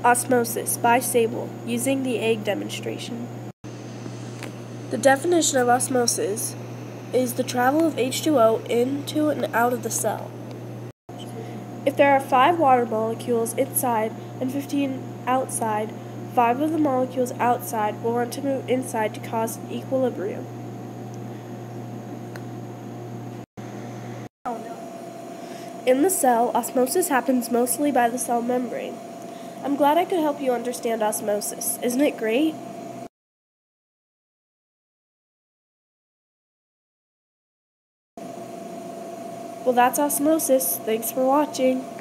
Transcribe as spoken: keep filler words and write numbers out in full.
Osmosis by Sable, using the egg demonstration. The definition of osmosis is the travel of H two O into and out of the cell. If there are five water molecules inside and fifteen outside, five of the molecules outside will want to move inside to cause an equilibrium. In the cell, osmosis happens mostly by the cell membrane. I'm glad I could help you understand osmosis. Isn't it great? Well, that's osmosis. Thanks for watching.